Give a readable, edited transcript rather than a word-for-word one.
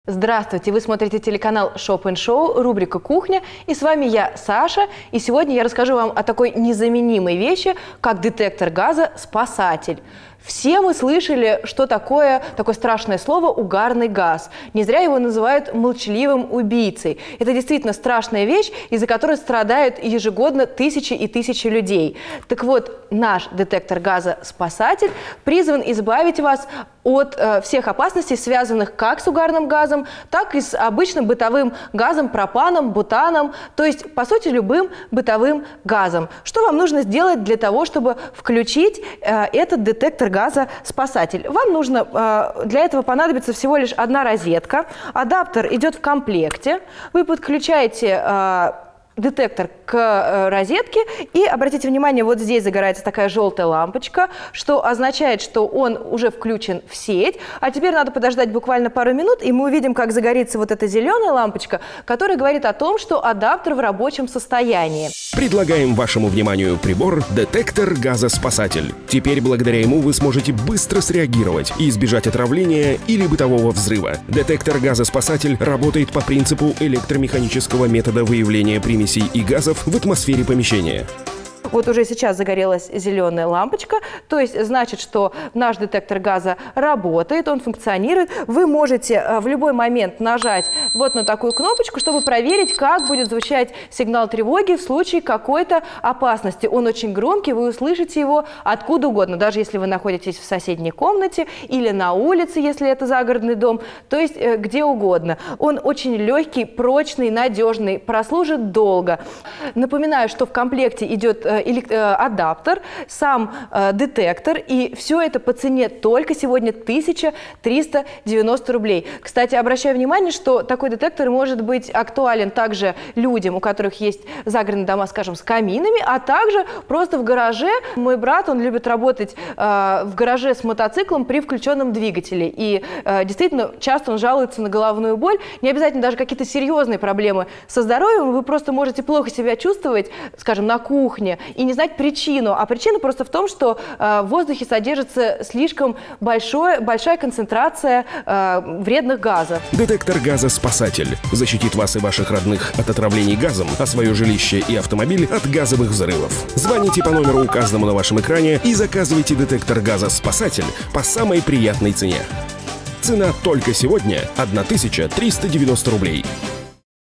Здравствуйте! Вы смотрите телеканал Shop & Show, рубрика «Кухня». И с вами я, Саша. И сегодня я расскажу вам о такой незаменимой вещи, как детектор газа «Спасатель». Все мы слышали, что такое страшное слово «угарный газ». Не зря его называют молчаливым убийцей. Это действительно страшная вещь, из-за которой страдают ежегодно тысячи и тысячи людей. Так вот, наш детектор газа «Спасатель» призван избавить вас от всех опасностей, связанных как с угарным газом, так и с обычным бытовым газом, пропаном, бутаном, то есть, по сути, любым бытовым газом. Что вам нужно сделать для того, чтобы включить этот детектор газа «Спасатель»? Вам нужно, для этого понадобится всего лишь одна розетка, адаптер идет в комплекте, вы подключаете детектор к розетке, и обратите внимание, вот здесь загорается такая желтая лампочка, что означает, что он уже включен в сеть. А теперь надо подождать буквально пару минут, и мы увидим, как загорится вот эта зеленая лампочка, которая говорит о том, что адаптер в рабочем состоянии. Предлагаем вашему вниманию прибор «Детектор газа Спасатель». Теперь благодаря ему вы сможете быстро среагировать и избежать отравления или бытового взрыва. Детектор газа Спасатель работает по принципу электромеханического метода выявления примесей и газов в атмосфере помещения. Вот уже сейчас загорелась зеленая лампочка, то есть значит, что наш детектор газа работает, он функционирует. Вы можете в любой момент нажать вот на такую кнопочку, чтобы проверить, как будет звучать сигнал тревоги в случае какой-то опасности. Он очень громкий, вы услышите его откуда угодно, даже если вы находитесь в соседней комнате или на улице, если это загородный дом, то есть где угодно. Он очень легкий, прочный, надежный, прослужит долго. Напоминаю, что в комплекте идет адаптер, сам детектор, и все это по цене только сегодня 1390 рублей. Кстати, обращаю внимание, что такой детектор может быть актуален также людям, у которых есть загородные дома, скажем, с каминами, а также просто в гараже. Мой брат, он любит работать в гараже с мотоциклом при включенном двигателе, и действительно часто он жалуется на головную боль. Не обязательно даже какие-то серьезные проблемы со здоровьем, вы просто можете плохо себя чувствовать, скажем, на кухне, и не знать причину. А причина просто в том, что в воздухе содержится слишком большая концентрация вредных газов. Детектор газа «Спасатель» защитит вас и ваших родных от отравлений газом, а свое жилище и автомобиль от газовых взрывов. Звоните по номеру, указанному на вашем экране, и заказывайте детектор газа «Спасатель» по самой приятной цене. Цена только сегодня – 1390 рублей.